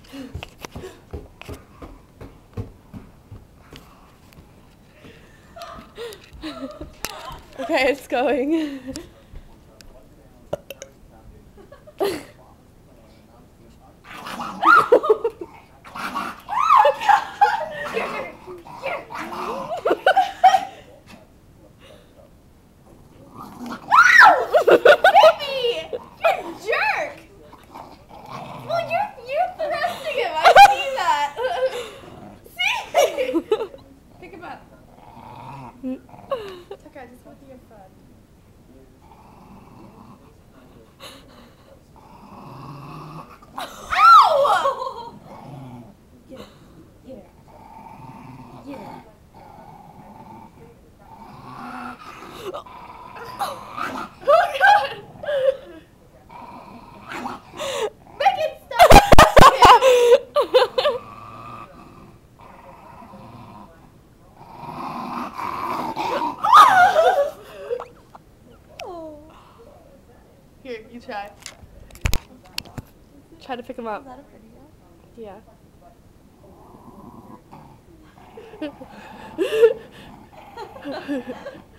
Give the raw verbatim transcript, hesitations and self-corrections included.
Okay, it's going. Tucker, I just want your fun. Ow! Get it. Get it. Get it. Oh God! Make it stop! Here, you try. Try to pick him up. Is that a video? Yeah.